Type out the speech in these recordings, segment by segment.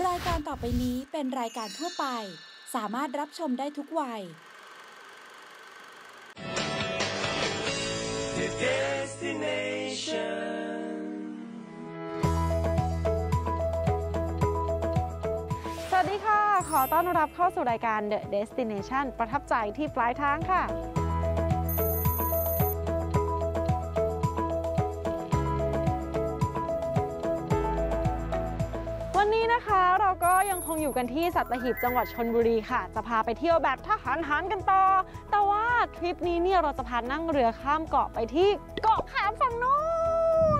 รายการต่อไปนี้เป็นรายการทั่วไปสามารถรับชมได้ทุกวัย The Destination สวัสดีค่ะขอต้อนรับเข้าสู่รายการ The Destination ประทับใจที่ปลายทางค่ะวันนี้นะคะเราก็ยังคงอยู่กันที่สัตหีบจังหวัดชลบุรีค่ะจะพาไปเที่ยวแบบทหารกันต่อแต่ว่าทริปนี้เนี่ยเราจะพานั่งเรือข้ามเกาะไปที่เกาะแขมฝั่งนู้น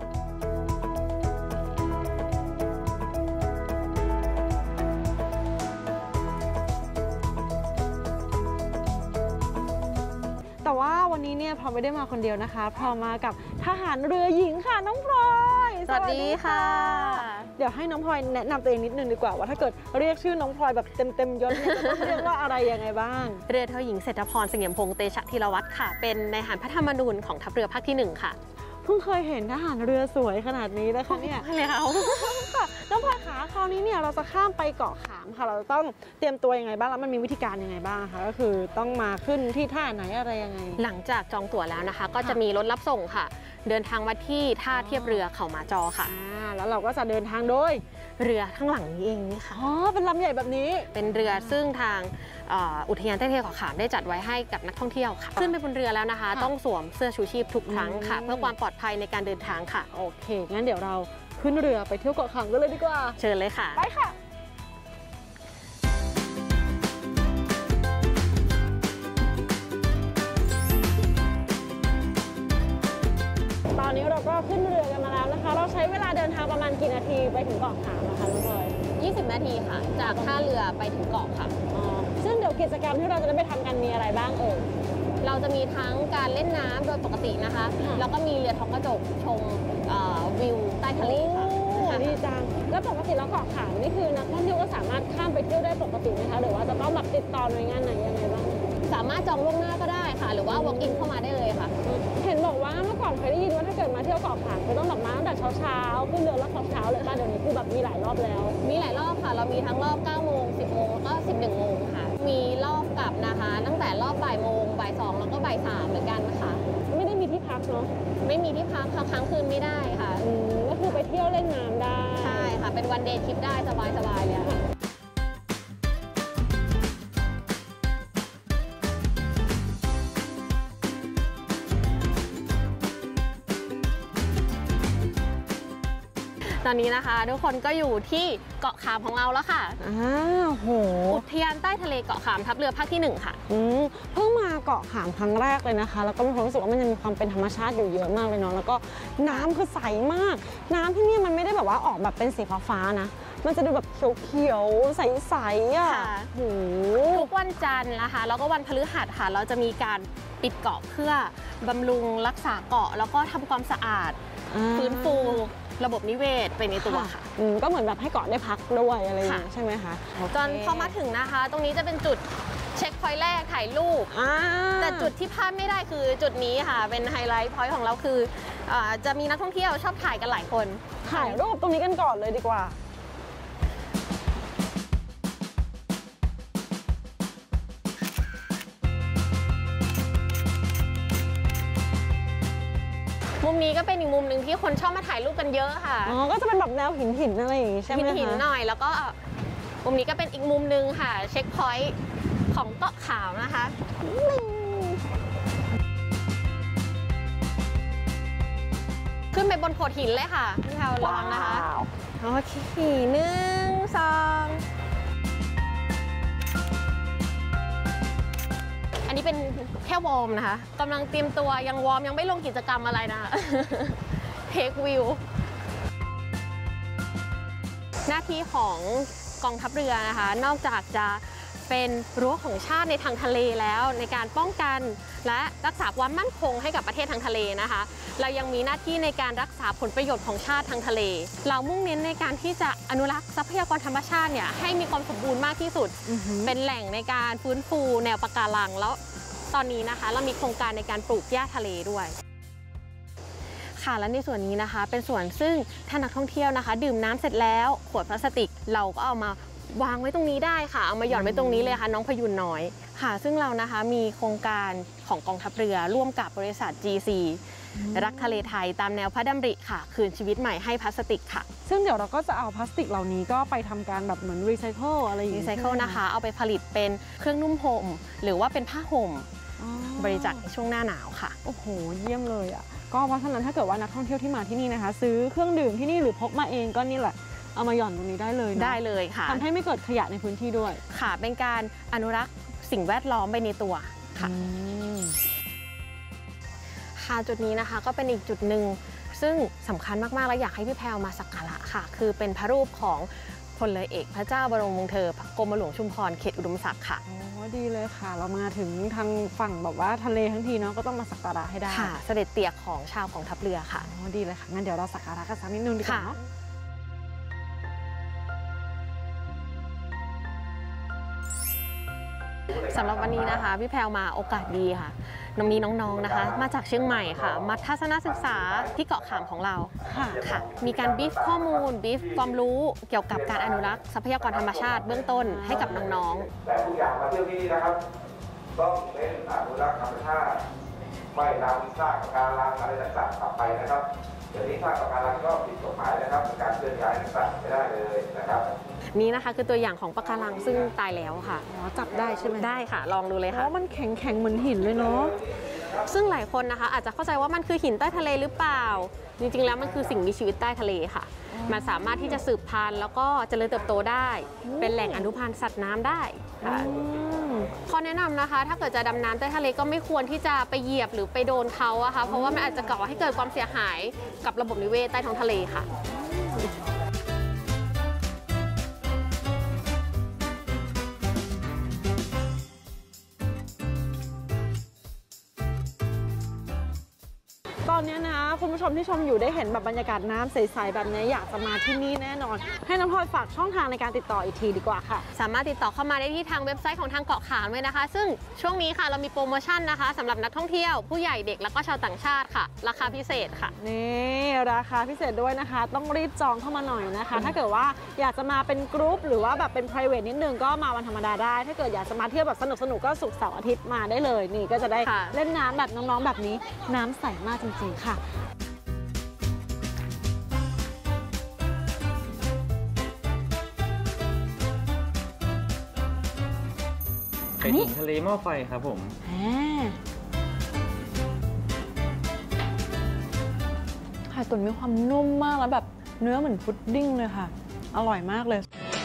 แต่ว่าวันนี้เนี่ยพอไม่ได้มาคนเดียวนะคะพอมากับทหารเรือหญิงค่ะน้องพลอยสวัสดีค่ะเดี๋ยวให้น้องพลอยแนะนำตัวเองนิดนึงดีกว่าว่าถ้าเกิดเรียกชื่อน้องพลอยแบบเต็มยศเนี่ยจะต้องเรียกว่าอะไรยังไงบ้างเรือเท่าหญิงเศรษฐพรเสงี่ยมพงษ์เตชะธีรวัฒน์ค่ะเป็นนายทหารพระธรรมนูญของทัพเรือภาคที่1ค่ะเพิ่งเคยเห็นทหารเรือสวยขนาดนี้นะคะเนี่ยแล้วค่ะน้องพลอยขาคราวนี้เนี่ยเราจะข้ามไปเกาะขามค่ะเราต้องเตรียมตัวยังไงบ้างแล้วมันมีวิธีการยังไงบ้างคะก็คือต้องมาขึ้นที่ท่าไหนอะไรยังไงหลังจากจองตั๋วแล้วนะคะก็จะมีรถรับส่งค่ะเดินทางมาที่ท่าเทียบเรือเขามาจอค่ะแล้วเราก็จะเดินทางโดยเรือข้างหลังนี้เองนี่ค่ะอ๋อเป็นลำใหญ่แบบนี้เป็นเรือซึ่งทางอุทยานใต้ทะเลเกาะขามได้จัดไว้ให้กับนักท่องเที่ยวค่ะขึ้นไปบนเรือแล้วนะคะต้องสวมเสื้อชูชีพทุกครั้งค่ะเพื่อความปลอดภัยในการเดินทางค่ะโอเคงั้นเดี๋ยวเราขึ้นเรือไปเที่ยวเกาะขามกันเลยดีกว่าเชิญเลยค่ะไปค่ะตอนนี้เราก็ขึ้นเรือกันมาแล้วนะคะเราใช้เวลาเดินทางประมาณกี่นาทีไปถึงเกาะขามนะคะน้องพลอย 20 นาทีค่ะจากท่าเรือไปถึงเกาะค่ะซึ่งเดี๋ยวกิจกรรมที่เราจะได้ไปทำกันมีอะไรบ้างเราจะมีทั้งการเล่นน้ำโดยปกตินะคะแล้วก็มีเรือท้องกระจกชมวิวใต้ทะเลค่ะดีจังแล้วปกติแล้วเกาะขามนี่คือนักท่องเที่ยวก็สามารถข้ามไปเที่ยวได้ปกติไหมคะหรือว่าจะต้องแบบติดต่อหน่วยงานไหนยังไงบ้างสามารถจองล่วงหน้าก็ได้ค่ะหรือว่า walk in เข้ามาได้เลยค่ะเห็นบอกว่าเมื่อก่อนเคยได้ยินว่าถ้าเกิดมาเที่ยวเกาะขามคือต้องแบบมาตั้งแต่เช้าขึ้นเรือแล้วเช้าเลยป่ะเดี๋ยวนี้คือแบบมีหลายรอบแล้วมีหลายรอบค่ะเรามีทั้งรอบ9 โมง 10 โมงแล้วก็11 โมงค่ะมีรอบกลับนะคะตั้งแต่รอบบ่ายโมงบ่าย2แล้วก็บ่าย3เหมือนกันนะคะไม่ได้มีที่พักเนาะไม่มีที่พักค่ะค้างคืนไม่ได้ค่ะก็คือไปเที่ยวเล่นน้ำได้ใช่ค่ะเป็นวันเดย์ทริปได้สบายเลยค่ะตอนนี้นะคะทุกคนก็อยู่ที่เกาะขามของเราแล้วค่ะโหอุทยานใต้ทะเลเกาะขามทัพเรือภาคที่1ค่ะเพิ่งมาเกาะขามครั้งแรกเลยนะคะแล้วก็มีความรู้สึกว่ามันยังมีความเป็นธรรมชาติอยู่เยอะมากเลยเนาะแล้วก็น้ำคือใสมากน้ำที่นี่มันไม่ได้แบบว่าออกแบบเป็นสีฟ้านะมันจะดูแบบเขียวๆใสๆอ่ะทุกวันจันทร์นะคะแล้วก็วันพฤหัสค่ะเราจะมีการปิดเกาะเพื่อบำรุงรักษาเกาะแล้วก็ทำความสะอาดฟื้นฟูระบบนิเวศไปในตัวค่ะก็เหมือนแบบให้เกาะได้พักด้วยอะไรอย่างนี้ใช่ไหมคะตอนพอมาถึงนะคะตรงนี้จะเป็นจุดเช็คพอยต์แรกถ่ายรูปแต่จุดที่พลาดไม่ได้คือจุดนี้ค่ะเป็นไฮไลท์พอยต์ของเราคือจะมีนักท่องเที่ยวชอบถ่ายกันหลายคนถ่ายรูปตรงนี้กันก่อนเลยดีกว่ามุมนี้ก็เป็นอีกมุมหนึ่งที่คนชอบมาถ่ายรูปกันเยอะค่ะก็จะเป็นแบบแนวหินอะไรอย่างงี้ใช่ไหมหินหน่อยแล้วก็มุมนี้ก็เป็นอีกมุมหนึ่งค่ะเช็คพอยต์ของเกาะขามนะคะขึ้นไปบนโขดหินเลยค่ะพี่แพรระวังนะคะโอเค1 2อันนี้เป็นแค่วอร์มนะคะกำลังเตรียมตัวยังวอร์มยังไม่ลงกิจกรรมอะไรนะคะเทควิวหน้าที่ของกองทัพเรือนะคะนอกจากจะเป็นรั้วของชาติในทางทะเลแล้วในการป้องกันและรักษาความมั่นคงให้กับประเทศทางทะเลนะคะเรายังมีหน้าที่ในการรักษาผลประโยชน์ของชาติทางทะเลเรามุ่งเน้นในการที่จะอนุรักษ์ทรัพยากรธรรมชาติเนี่ยให้มีความสมบูรณ์มากที่สุดเป็นแหล่งในการฟื้นฟูแนวปะการังแล้วตอนนี้นะคะเรามีโครงการในการปลูกหญ้าทะเลด้วยค่ะและในส่วนนี้นะคะเป็นส่วนซึ่งถ้านักท่องเที่ยวนะคะ ดื่มน้ำเสร็จแล้วขวดพลาสติกเราก็เอามาวางไว้ตรงนี้ได้ค่ะเอามาหย่อนไว้ตรงนี้เลยค่ะน้องพยุนน้อยค่ะซึ่งเรานะคะมีโครงการของกองทัพเรือร่วมกับบริษัท GC รักทะเลไทยตามแนวพระดำริค่ะคืนชีวิตใหม่ให้พลาสติกค่ะซึ่งเดี๋ยวเราก็จะเอาพลาสติกเหล่านี้ก็ไปทำการแบบเหมือนรีไซเคิลอะไรอย่างรีนี้ไซเคิลนะคะเอาไปผลิตเป็นเครื่องนุ่มห่มหรือว่าเป็นผ้าห่มบริจาคในช่วงหน้าหนาวค่ะโอ้โหเยี่ยมเลยอ่ะก็เพราะฉะนั้นถ้าเกิดว่านักท่องเที่ยวที่มาที่นี่นะคะซื้อเครื่องดื่มที่นี่หรือพกมาเองก็นี่แหละเอามาหย่อนตรงนี้ได้เลยได้เลยค่ะทำให้ไม่เกิดขยะในพื้นที่ด้วยค่ะเป็นการอนุรักษ์สิ่งแวดล้อมไปในตัวค่ะค่ะจุดนี้นะคะก็เป็นอีกจุดหนึ่งซึ่งสำคัญมากๆและอยากให้พี่แพรวมาสักการะค่ะคือเป็นพระรูปของพลเรือเอกพระเจ้าบรมวงศ์เธอกรมหลวงชุมพรเขตอุดมศักดิ์ค่ะอ๋อดีเลยค่ะเรามาถึงทางฝั่งแบบว่าทะเลทั้งทีเนาะก็ต้องมาสักการะให้ได้ค่ะเสด็จเตี่ยของชาวกองทัพเรือค่ะอ๋อดีเลยค่ะงั้นเดี๋ยวเราสักการะกันสักนิดนึงดีกว่าเนาะสำหรับวันนี้นะคะพี่แพรวมาโอกาสดีค่ะน้องๆนะคะมาจากเชียงใหม่ค่ะมาทัศนศึกษาที่เกาะขามของเราค่ะมีการบีฟข้อมูลบีฟความรู้เกี่ยวกับการอนุรักษ์ทรัพยากรธรรมชาติเบื้องต้นให้กับน้องๆแต่ทุกอย่างมาเที่ยวที่นี่นะครับต้องเน้นอนุรักษ์ธรรมชาติไม่นำซากปะการังอะไรต่างๆกลับไปนะครับเดี๋ยวนี้ซากปะการังก็ผิดกฎหมายนะครับในการเคลื่อนย้ายต่างๆไม่ได้เลยนะครับนี่นะคะคือตัวอย่างของปะการังซึ่งตายแล้วค่ะจับได้ใช่ไหมได้ค่ะลองดูเลยค่ะมันแข็งเหมือนหินเลยเนาะซึ่งหลายคนนะคะอาจจะเข้าใจว่ามันคือหินใต้ทะเลหรือเปล่าจริงๆแล้วมันคือสิ่งมีชีวิตใต้ทะเลค่ะมันสามารถที่จะสืบพันธุ์แล้วก็เจริญเติบโตได้เป็นแหล่งอนุพันธ์สัตว์น้ำได้ค่ะข้อแนะนำนะคะถ้าเกิดจะดำน้ำใต้ทะเลก็ไม่ควรที่จะไปเหยียบหรือไปโดนเขาอะค่ะเพราะว่ามันอาจจะก่อให้เกิดความเสียหายกับระบบนิเวศใต้ท้องทะเลค่ะตอนนี้นะคุณผู้ชมที่ชมอยู่ได้เห็นแบบบรรยากาศน้ำใสๆแบบนี้อยากจะมาที่นี่แน่นอนให้น้องพลอยฝากช่องทางในการติดต่ออีกทีดีกว่าค่ะสามารถติดต่อเข้ามาได้ที่ทางเว็บไซต์ของทางเกาะขามเลยนะคะซึ่งช่วงนี้ค่ะเรามีโปรโมชั่นนะคะสำหรับนักท่องเที่ยวผู้ใหญ่เด็กแล้วก็ชาวต่างชาติค่ะราคาพิเศษค่ะนี่ราคาพิเศษด้วยนะคะต้องรีบจองเข้ามาหน่อยนะคะถ้าเกิดว่าอยากจะมาเป็นกรุ๊ปหรือว่าแบบเป็น private นิดนึงก็มาวันธรรมดาได้ถ้าเกิดอยากจะมาเที่ยวแบบสนุกๆก็ศุกร์เสาร์อาทิตย์มาได้เลยนี่ก็จะได้เล่นน้ำแบบน้องๆแบบนี้น้ำใสมากจริงๆค่ะไข่ตุ๋นทะเลหม้อไฟครับผมไข่ตุ๋นมีความนุ่มมากแล้วแบบเนื้อเหมือนพุดดิ้งเลยค่ะอร่อยมากเลย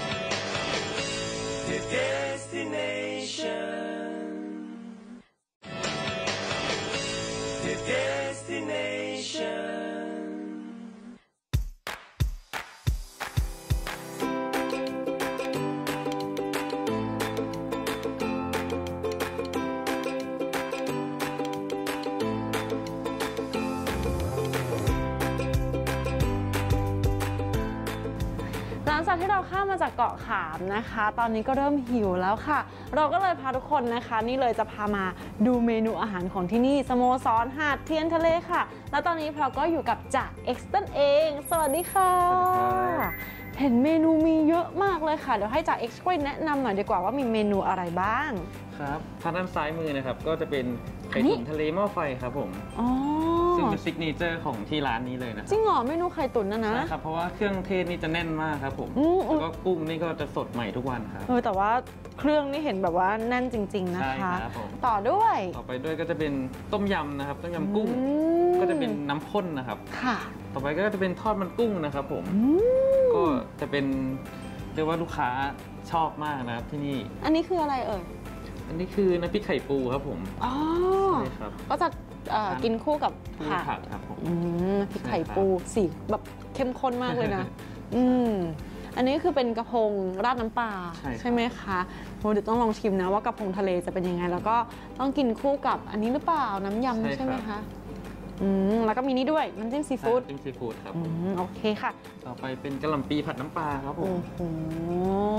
หลังจากที่เราข้ามมาจากเกาะขามนะคะตอนนี้ก็เริ่มหิวแล้วค่ะเราก็เลยพาทุกคนนะคะนี่เลยจะพามาดูเมนูอาหารของที่นี่สโมสรหาดเทียนทะเลค่ะแล้วตอนนี้เราก็อยู่กับจ่าเอ็กซ์ตันเองสวัสดีค่ะเห็นเมนูมีเยอะมากเลยค่ะเดี๋ยวให้จ่าเอ็กซ์ช่วยแนะนำหน่อยดีกว่าว่ามีเมนูอะไรบ้างครับทางด้านซ้ายมือนะครับก็จะเป็นไข่ตุ๋นทะเลหม้อไฟครับผมซึ่งเป็นซิกเนเจอร์ของที่ร้านนี้เลยนะจริงเหรอเมนูไข่ตุ๋นนะใช่ครับเพราะว่าเครื่องเทศนี่จะแน่นมากครับผมแล้วก็กุ้งนี่ก็จะสดใหม่ทุกวันครับแต่ว่าเครื่องนี่เห็นแบบว่าแน่นจริงๆนะคะต่อไปด้วยก็จะเป็นต้มยำนะครับต้มยำกุ้งก็จะเป็นน้ำข้นนะครับค่ะต่อไปก็จะเป็นทอดมันกุ้งนะครับผมก็จะเป็นเรียกว่าลูกค้าชอบมากนะครับที่นี่อันนี้คืออะไรเอ่ยอันนี้คือน้ำพริกไข่ปูครับผมอ๋อใช่ครับก็จะกินคู่กับผักครับผมพริกไข่ปูสีแบบเข้มข้นมากเลยนะอันนี้คือเป็นกระพงราดน้ำปลาใช่ไหมคะเดี๋ยวต้องลองชิมนะว่ากระพงทะเลจะเป็นยังไงแล้วก็ต้องกินคู่กับอันนี้หรือเปล่าน้ำยำใช่ไหมคะแล้วก็มีนี่ด้วยน้ำจิ้มซีฟู้ดครับโอเคค่ะต่อไปเป็นกะหล่ำปีผัดน้ำปลาครับผม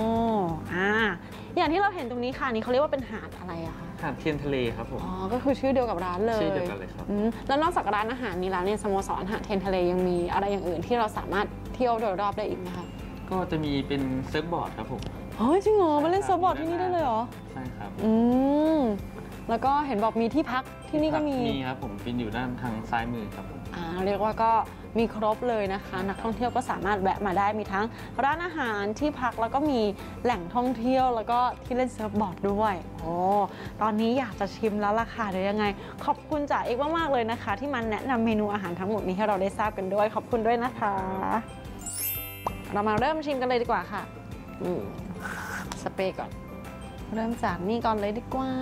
อ่าอย่างที่เราเห็นตรงนี้ค่ะนี่เขาเรียกว่าเป็นหาดอะไรอะคะหาดเทียนทะเลครับผมอ๋อก็คือชื่อเดียวกับร้านเลยชื่อเดียวกันเลยครับแล้วนอกจากร้านอาหารนี้แล้วเนี่ยสโมสรหาดเทียนทะเลยังมีอะไรอย่างอื่นที่เราสามารถเที่ยวโดยรอบได้อีกไหมคะก็จะมีเป็นเซิร์ฟบอร์ดครับผมเฮ้ยจริงเหรอมาเล่นเซิร์ฟบอร์ดที่นี่ได้เลยเหรอใช่ครับแล้วก็เห็นบอกมีที่พักที่นี่ก็มีครับผมเป็นอยู่ด้านทางซ้ายมือครับผมเรียกว่าก็มีครบเลยนะคะนักท่องเที่ยวก็สามารถแวะมาได้มีทั้งร้านอาหารที่พักแล้วก็มีแหล่งท่องเที่ยวแล้วก็ที่เล่นเซิร์ฟบอร์ดด้วยโอ้ตอนนี้อยากจะชิมแล้วล่ะค่ะเดี๋ยวยังไงขอบคุณจ่าเอกมากๆเลยนะคะ ที่มาแนะนำเมนูอาหารทั้งหมดนี้ให้เราได้ทราบกันด้วยขอบคุณด้วยนะคะ เรามาเริ่มชิมกันเลยดีกว่าค่ะสเปรย์ก่อนเริ่มจากนี่ก่อนเลยดีกว่า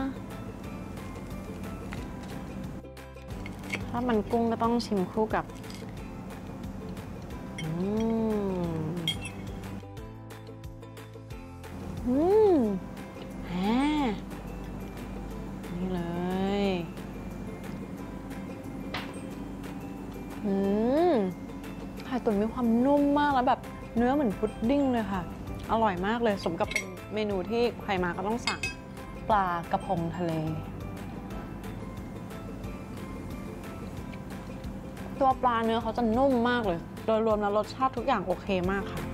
ถ้ามันกุ้งก็ต้องชิมคู่กับนี่เลยไข่ตุ๋นมีความนุ่มมากแล้วแบบเนื้อเหมือนพุดดิ้งเลยค่ะอร่อยมากเลยสมกับเป็นเมนูที่ใครมาก็ต้องสั่งปลากระพงทะเลตัวปลาเนื้อเขาจะนุ่มมากเลยโดยรวมแล้วรสชาติทุกอย่างโอเคมากค่ะ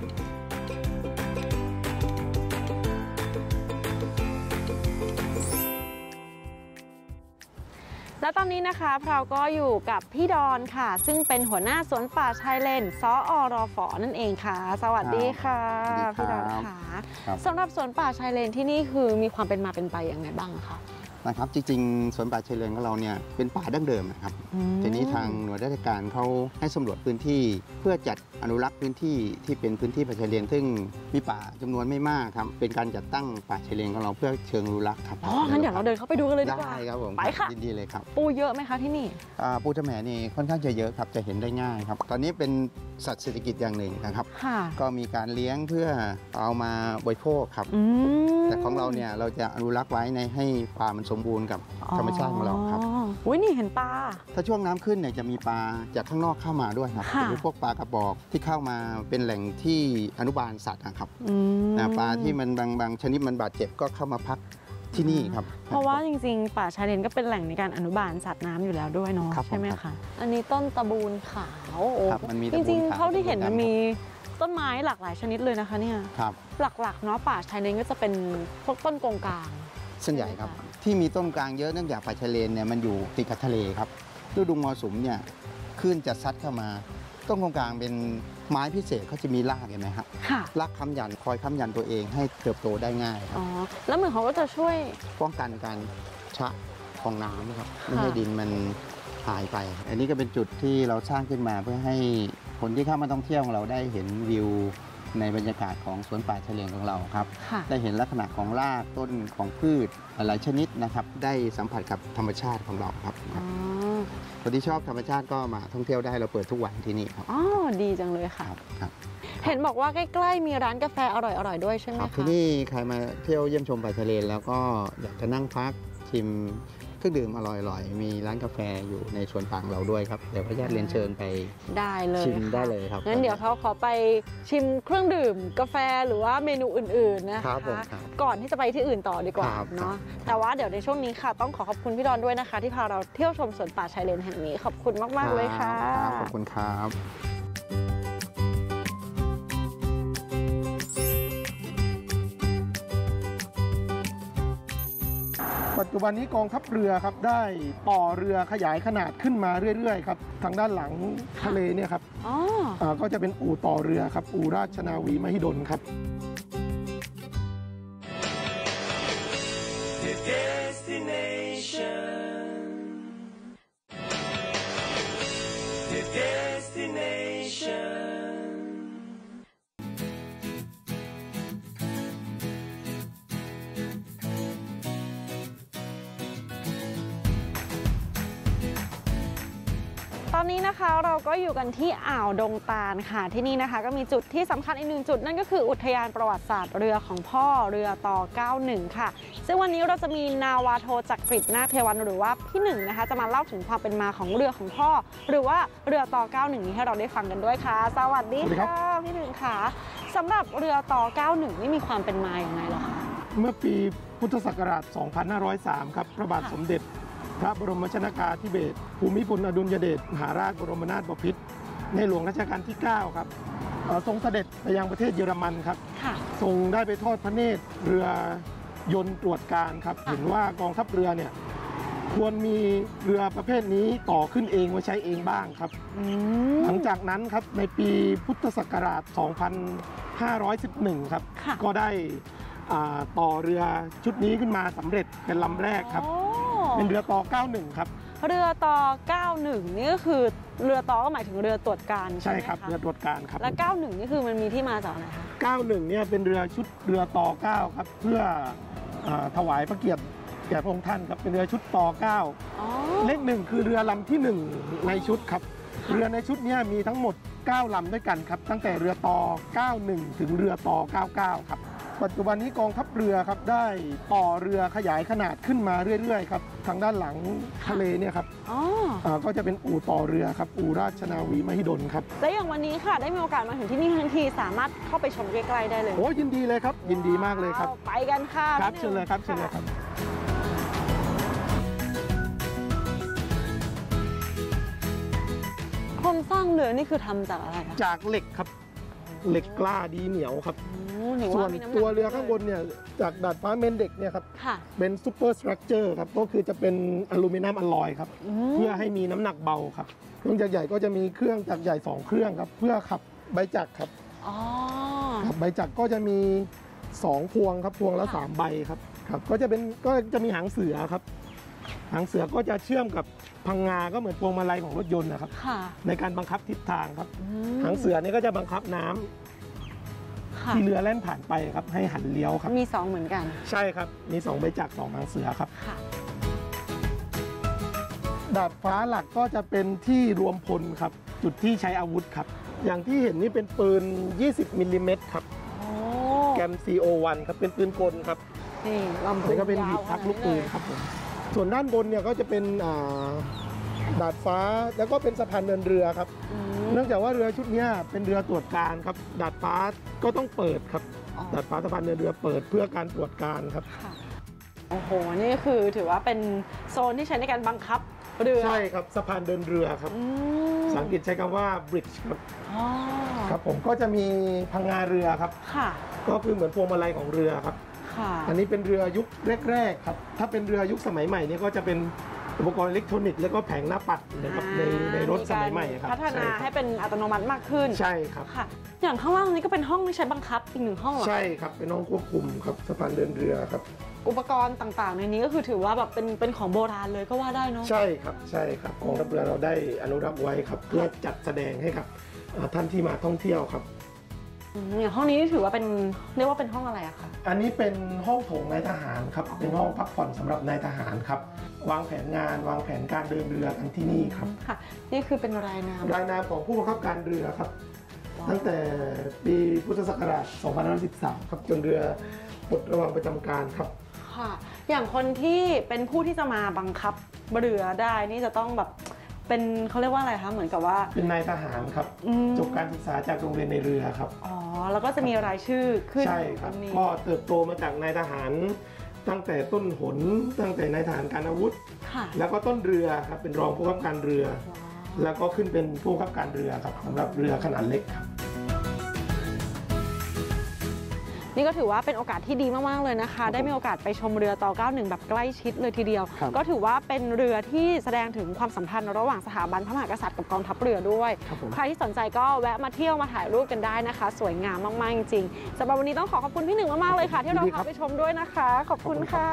และตอนนี้นะคะเราก็อยู่กับพี่ดอนค่ะซึ่งเป็นหัวหน้าสวนป่าชายเลนสอรฝ.นั่นเองค่ะสวัสดีค่ะพี่ดอนค่ะสำหรับสวนป่าชายเลนที่นี่คือมีความเป็นมาเป็นไปอย่างไรบ้างคะนะครับจริงๆสวนป่าชายเลนของเราเนี่ยเป็นป่าดั้งเดิมนะครับทีนี้ทางหน่วยราชการเขาให้สำรวจพื้นที่เพื่อจัดอนุรักษ์พื้นที่ที่เป็นพื้นที่ป่าชายเลนซึ่งมีป่าจำนวนไม่มากครับเป็นการจัดตั้งป่าชายเลนของเราเพื่อเชิงอนุรักษ์ครับงั้นเดี๋ยวเราเดินเข้าไปดูกันเลยดีกว่าได้ครับผมไปค่ะยินดีเลยครับปูเยอะไหมคะที่นี่ปูทะแหมนี่ค่อนข้างจะเยอะครับจะเห็นได้ง่ายครับตอนนี้เป็นสัตว์เศรษฐกิจอย่างหนึ่งนะครับก็มีการเลี้ยงเพื่อเอามาบริโภคครับแต่ของเราเนี่ยเราจะอนุรักษ์ไว้ในให้ป่ามันสมบูรณ์กับธรรมชาติของเราครับอุ้ยนี่เห็นปลาถ้าช่วงน้ำขึ้นเนี่ยจะมีปลาจากข้างนอกเข้ามาด้วยครับเป็นพวกปลากระบอกที่เข้ามาเป็นแหล่งที่อนุบาลสัตว์นะครับปลาที่มันบางชนิดมันบาดเจ็บก็เข้ามาพักที่นี่ครับเพราะว่าจริงๆป่าชายเลนก็เป็นแหล่งในการอนุบาลสัตว์น้ำอยู่แล้วด้วยเนาะใช่ไหมคะอันนี้ต้นตะบูนขาวจริงๆเท่าที่เห็นมันมีต้นไม้หลากหลายชนิดเลยนะคะเนี่ยหลักๆเนาะป่าชายเลนก็จะเป็นพวกต้นกงกลางส่วนใหญ่ครับที่มีต้นกลางเยอะเนื่องจากป่าชายเลนเนี่ยมันอยู่ติดกับทะเลครับฤดูมรสุมเนี่ยคลื่นจะซัดเข้ามาต้นกลางเป็นไม้พิเศษเขาจะมีรากเห็นไหมครับรากค้ำยันคอยค้ำยันตัวเองให้เติบโตได้ง่ายครับแล้วเหมือนเขาก็จะช่วยป้องกันการชะของน้ำครับไม่ให้ดินมันหายไปอันนี้ก็เป็นจุดที่เราสร้างขึ้นมาเพื่อให้คนที่เข้ามาท่องเที่ยวของเราได้เห็นวิวในบรรยากาศของสวนป่าชายเลนของเราครับได้เห็นลักษณะของรากต้นของพืชหลายชนิดนะครับได้สัมผัสกับธรรมชาติของเราครับคนที่ชอบธรรมชาติก็มาท่องเที่ยวได้เราเปิดทุกวันที่นี่ครับดีจังเลยค่ะเห็นบอกว่าใกล้ๆมีร้านกาแฟอร่อยๆด้วยใช่ไหมคะที่นี่ใครมาเที่ยวเยี่ยมชมป่าชายเลนแล้วก็อยากจะนั่งพักชิมเครื่องดื่มอร่อยๆมีร้านกาแฟอยู่ในสวนป่าเราด้วยครับเดี๋ยวขออนุญาตเรียนเชิญไปได้เลยชิมได้เลยครับงั้นเดี๋ยวเขาขอไปชิมเครื่องดื่มกาแฟหรือว่าเมนูอื่นๆนะคะก่อนที่จะไปที่อื่นต่อดีกว่าเนาะแต่ว่าเดี๋ยวในช่วงนี้ค่ะต้องขอบคุณพี่ดอนด้วยนะคะที่พาเราเที่ยวชมสวนป่าชายเลนแห่งนี้ขอบคุณมากๆเลยค่ะขอบคุณครับปัจจุบันนี้กองทัพเรือครับได้ต่อเรือขยายขนาดขึ้นมาเรื่อยๆครับทางด้านหลังทะเลเนี่ยครับก็จะเป็นอู่ต่อเรือครับอู่ราชนาวีมหิดลครับอนนี้นะคะเราก็อยู่กันที่อ่าวดงตาลค่ะที่นี่นะคะก็มีจุดที่สำคัญอีกหนึ่งจุดนั่นก็คืออุทยานประวัติศาสตร์เรือของพ่อเรือต่อ 91 ค่ะซึ่งวันนี้เราจะมีนาวาโทจักริดนาคเทวันหรือว่าพี่หนึ่งนะคะจะมาเล่าถึงความเป็นมาของเรือของพ่อหรือว่าเรือต่อ 91 นี้ให้เราได้ฟังกันด้วยค่ะสวัสดีค่ะพี่หนึ่งค่ะสำหรับเรือต่อ 91 นี่มีความเป็นมาอย่างไรเหรอคะเมื่อปีพุทธศักราช 2503 ครับพระบาทสมเด็จพระบรมชนกาธิเบศรภูมิพลอดุลยเดชมหาราชบรมนาถบพิตรในหลวงรัชกาลที่ 9 ครับทรงเสด็จไปยังประเทศเยอรมันครับทรงได้ไปทอดพระเนตรเรือยนต์ตรวจการครับเห็นว่ากองทัพเรือเนี่ยควรมีเรือประเภทนี้ต่อขึ้นเองไว้ใช้เองบ้างครับหลังจากนั้นครับในปีพุทธศักราช 2511 ครับก็ได้ต่อเรือชุดนี้ขึ้นมาสำเร็จเป็นลำแรกครับเป็นเรือต่อ 91 ครับเรือต่อ 91 นี่ก็คือเรือต่อก็หมายถึงเรือตรวจการใช่ครับเรือตรวจการครับและ91 นี่คือมันมีที่มาจากอะไรคะ 91เนี่ยเป็นเรือชุดเรือต่อ 9 ครับเพื่อถวายพระเกียรติแก่พระองค์ท่านครับเป็นเรือชุดต่อ 9เลข1คือเรือลำที่ 1 ในชุดครับเรือในชุดนี้มีทั้งหมด9ลำด้วยกันครับตั้งแต่เรือต่อ 91 ถึงเรือต่อ 99 ครับปัจจุบันนี้กองทัพเรือครับได้ต่อเรือขยายขนาดขึ้นมาเรื่อยๆครับทางด้านหลังทะเลเนี่ยครับก็จะเป็นอู่ต่อเรือครับอู่ราชนาวีมหิดลครับและอย่างวันนี้ค่ะได้มีโอกาสมาถึงที่นี่ทันทีสามารถเข้าไปชมใกล้ๆได้เลยโอ้ยินดีเลยครับยินดีมากเลยครับไปกันค่ะครับเชิญเลยครับเชิญเลยครับโครงสร้างเรือนี่คือทำจากอะไรคะจากเหล็กครับเหล็กกล้าดีเหนียวครับส่วนตัวเรือข้างบนเนี่ยจากดาดฟ้าเมนเด็กเนี่ยครับเป็นซูเปอร์สตรัคเจอร์ครับก็คือจะเป็นอลูมิเนียมอลลอยครับเพื่อให้มีน้ำหนักเบาครับเครื่องจักรใหญ่ก็จะมีเครื่องจักรใหญ่2เครื่องครับเพื่อขับใบจักรครับขับใบจักรก็จะมี2พวงครับพวงละ3ใบครับก็จะมีหางเสือครับหางเสือก็จะเชื่อมกับพังงาก็เหมือนพวงมาลัยของรถยนต์นะครับในการบังคับทิศทางครับหางเสือนี่ก็จะบังคับน้ำที่เรือแล่นผ่านไปครับให้หันเลี้ยวครับมี2เหมือนกันใช่ครับมี2ใบจักร2หางเสือครับดาดฟ้าหลักก็จะเป็นที่รวมพลครับจุดที่ใช้อาวุธครับอย่างที่เห็นนี่เป็นปืน20มิลลิเมตรครับแกม CO1 ครับเป็นปืนกลครับนี่ลำปืนก็เป็นหีบพักลูกปืนครับผมส่วนด้านบนเนี่ยก็จะเป็นดาดฟ้าแล้วก็เป็นสะพานเดินเรือครับเนื่องจากว่าเรือชุดนี้เป็นเรือตรวจการครับดาดฟ้าก็ต้องเปิดครับดาดฟ้าสะพานเดินเรือเปิดเพื่อการตรวจการครับโอ้โหนี่คือถือว่าเป็นโซนที่ใช้ในการบังคับเรือใช่ครับสะพานเดินเรือครับภาษาอังกฤษใช้คำว่า bridge ครับครับผมก็จะมีพังงาเรือครับก็คือเหมือนพวงมาลัยของเรือครับอันนี้เป็นเรือยุคแรกๆครับถ้าเป็นเรือยุคสมัยใหม่นี่ก็จะเป็นอุปกรณ์อิเล็กทรอนิกส์แล้วก็แผงหน้าปัดนะครับในรถสมัยใหม่ครับพัฒนาให้เป็นอัตโนมัติมากขึ้นใช่ครับอย่างข้างล่างนี้ก็เป็นห้องที่ใช้บังคับอีก1ห้องเหรอใช่ครับเป็นห้องควบคุมครับสะพานเดินเรือครับอุปกรณ์ต่างๆในนี้ก็คือถือว่าแบบเป็นของโบราณเลยก็ว่าได้เนาะใช่ครับใช่ครับกองทัพเรือเราได้อนุรักษ์ไว้ครับเพื่อจัดแสดงให้กับท่านที่มาท่องเที่ยวครับอย่างห้องนี้ถือว่าเป็นเรียกว่าเป็นห้องอะไรอะคะอันนี้เป็นห้องโถงนายทหารครับเป็นห้องพักผ่อนสำหรับนายทหารครับวางแผนงานวางแผนการเดินเรือกันที่นี่ครับค่ะนี่คือเป็นรายนามของผู้บังคับการเรือครับตั้งแต่ปีพุทธศักราช 2513 ครับจนเรือปลดระวางประจำการครับค่ะอย่างคนที่เป็นผู้ที่จะมาบังคับเรือได้นี่จะต้องแบบเป็นเขาเรียกว่าอะไรคะเหมือนกับว่าเป็นนายทหารครับจบการศึกษาจากโรงเรียนในเรือครับอ๋อแล้วก็จะมีรายชื่อขึ้นใช่ครับก็เติบโตมาจากนายทหารตั้งแต่ต้นหนตั้งแต่นายทหารการอาวุธแล้วก็ต้นเรือครับเป็นรองผู้บังคับการเรือแล้วก็ขึ้นเป็นผู้บังคับการเรือครับสำหรับเรือขนาดเล็กครับนี่ก็ถือว่าเป็นโอกาสที่ดีมากๆเลยนะคะได้มีโอกาสไปชมเรือต่อ 91 แบบใกล้ชิดเลยทีเดียวก็ถือว่าเป็นเรือที่แสดงถึงความสัมพันธ์ระหว่างสถาบันพระมหากษัตริย์กับกองทัพเรือด้วยใครที่สนใจก็แวะมาเที่ยวมาถ่ายรูปกันได้นะคะสวยงามมากๆจริงๆสำหรับวันนี้ต้องขอบคุณพี่หนึ่งมากๆเลยค่ะที่เราพาไปชมด้วยนะคะขอบคุณค่ะ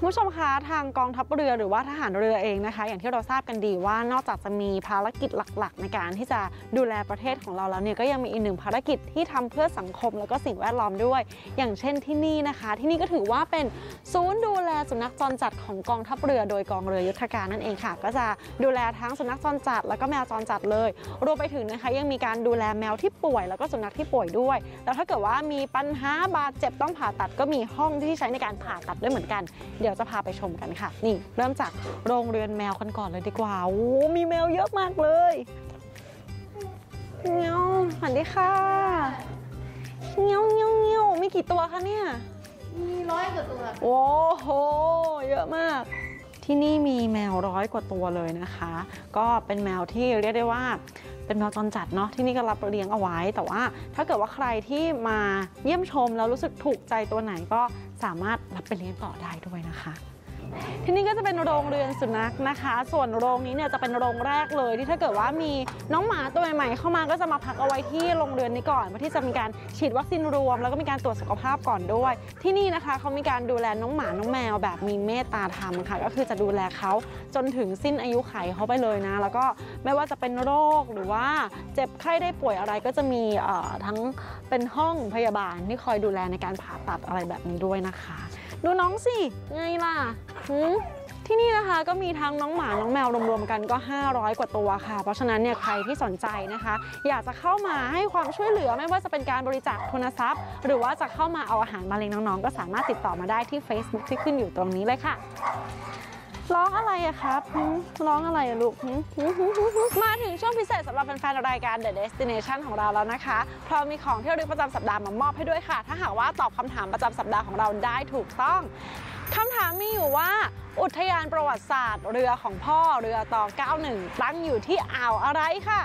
คุณผู้ชมคะทางกองทัพเรือหรือว่าทหารเรือเองนะคะอย่างที่เราทราบกันดีว่านอกจากจะมีภารกิจหลักๆในการที่จะดูแลประเทศของเราแล้วเนี่ยก็ยังมีอีกหนึ่งภารกิจที่ทำเพื่อสังคมแล้วก็สิ่งแวดล้อมด้วยอย่างเช่นที่นี่นะคะที่นี่ก็ถือว่าเป็นศูนย์ดูแลสุนัขจรจัดของกองทัพเรือโดยกองเรือยุทธการนั่นเองค่ะก็จะดูแลทั้งสุนัขจรจัดแล้วก็แมวจรจัดเลยรวมไปถึงนะคะยังมีการดูแลแมวที่ป่วยแล้วก็สุนัขที่ป่วยด้วยแล้วถ้าเกิดว่ามีปัญหาบาดเจ็บต้องผ่าตัดก็มีห้องที่ใช้ในการผ่าตัดด้วยเหมือนกันเดี๋ยวจะพาไปชมกันค่ะนี่เริ่มจากโรงเรือนแมวกันก่อนเลยดีกว่าโอ้มีแมวเยอะมากเลยเงี้ยวสวัสดีค่ะเงี้ยวเงี้ยวเงี้ยวมีกี่ตัวคะเนี่ยมี100 กว่าตัวโอ้โหเยอะมากที่นี่มีแมว100 กว่าตัวเลยนะคะก็เป็นแมวที่เรียกได้ว่าเป็นแมวจรจัดเนาะที่นี่ก็รับเลี้ยงเอาไว้แต่ว่าถ้าเกิดว่าใครที่มาเยี่ยมชมแล้วรู้สึกถูกใจตัวไหนก็สามารถรับไปเลี้ยงต่อได้ด้วยนะคะที่นี่ก็จะเป็นโรงเรือนสุนัขนะคะส่วนโรงนี้เนี่ยจะเป็นโรงแรกเลยที่ถ้าเกิดว่ามีน้องหมาตัวใหม่ๆเข้ามาก็จะมาพักเอาไว้ที่โรงเรือนนี้ก่อนเพื่อที่จะมีการฉีดวัคซีนรวมแล้วก็มีการตรวจสุขภาพก่อนด้วยที่นี่นะคะเขามีการดูแลน้องหมาน้องแมวแบบมีเมตตาธรรมค่ะก็คือจะดูแลเขาจนถึงสิ้นอายุไขเขาไปเลยนะแล้วก็ไม่ว่าจะเป็นโรคหรือว่าเจ็บไข้ได้ป่วยอะไรก็จะมีทั้งเป็นห้องพยาบาลที่คอยดูแลในการผ่าตัดอะไรแบบนี้ด้วยนะคะดูน้องสิไงล่ะที่นี่นะคะก็มีทั้งน้องหมาน้องแมวรวมๆกันก็500 กว่าตัวค่ะเพราะฉะนั้นเนี่ยใครที่สนใจนะคะอยากจะเข้ามาให้ความช่วยเหลือไม่ว่าจะเป็นการบริจาคทุนทรัพย์หรือว่าจะเข้ามาเอาอาหารมาเลี้ยงน้องๆก็สามารถติดต่อมาได้ที่ Facebook ที่ขึ้นอยู่ตรงนี้เลยค่ะร้องอะไรอะครับร้องอะไรอะลูกมาถึงช่วงพิเศษสำหรับแฟนๆรายการ The Destination ของเราแล้วนะคะเพราะมีของที่ระลึกประจำสัปดาห์มามอบให้ด้วยค่ะถ้าหากว่าตอบคำถามประจำสัปดาห์ของเราได้ถูกต้องคำถามมีอยู่ว่าอุทยานประวัติศาสตร์เรือของพ่อเรือต่อ 91 ตั้งอยู่ที่อ่าวอะไรค่ะ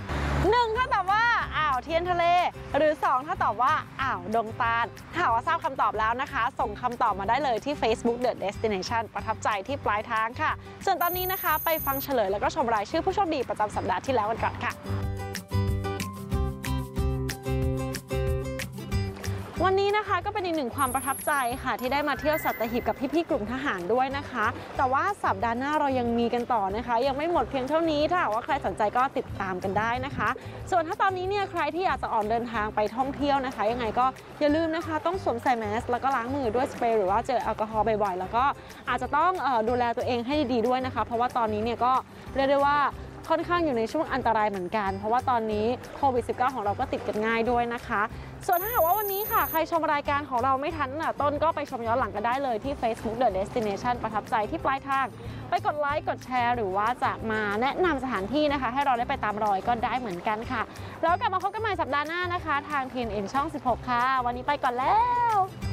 1ถ้าตอบว่าอ่าวเทียนทะเลหรือ2ถ้าตอบว่าอ่าวดงตาลถ้าหากว่าทราบคำตอบแล้วนะคะส่งคำตอบมาได้เลยที่ Facebook The Destination ประทับใจที่ปลายทางค่ะส่วนตอนนี้นะคะไปฟังเฉลยแล้วก็ชมรายชื่อผู้โชคดีประจำสัปดาห์ที่แล้วกันก่อนค่ะวันนี้นะคะก็เป็นอีกหนึ่งความประทับใจค่ะที่ได้มาเที่ยวสัตหีบกับพี่ๆกลุ่มทหารด้วยนะคะแต่ว่าสัปดาห์หน้าเรายังมีกันต่อนะคะยังไม่หมดเพียงเท่านี้ถ้าหากว่าใครสนใจก็ติดตามกันได้นะคะส่วนถ้าตอนนี้เนี่ยใครที่อยากจะออกเดินทางไปท่องเที่ยวนะคะยังไงก็อย่าลืมนะคะต้องสวมใส่แมสแล้วก็ล้างมือด้วยสเปรย์หรือว่าเจลแอลกอฮอล์บ่อยๆแล้วก็อาจจะต้องดูแลตัวเองให้ดีๆด้วยนะคะเพราะว่าตอนนี้เนี่ยก็เรียกได้ว่าค่อนข้างอยู่ในช่วงอันตรายเหมือนกันเพราะว่าตอนนี้โควิด -19 ของเราก็ติดกันง่ายด้วยนะคะส่วนถ้าหากว่าวันนี้ค่ะใครชมรายการของเราไม่ทันต้นก็ไปชมย้อนหลังกันได้เลยที่ Facebook The Destination ประทับใจที่ปลายทางไปกดไลค์กดแชร์หรือว่าจะมาแนะนำสถานที่นะคะให้เราได้ไปตามรอยก็ได้เหมือนกันค่ะแล้วกลับมาพบกันใหม่สัปดาห์หน้านะคะทาง TNN ช่อง 16 ค่ะวันนี้ไปก่อนแล้ว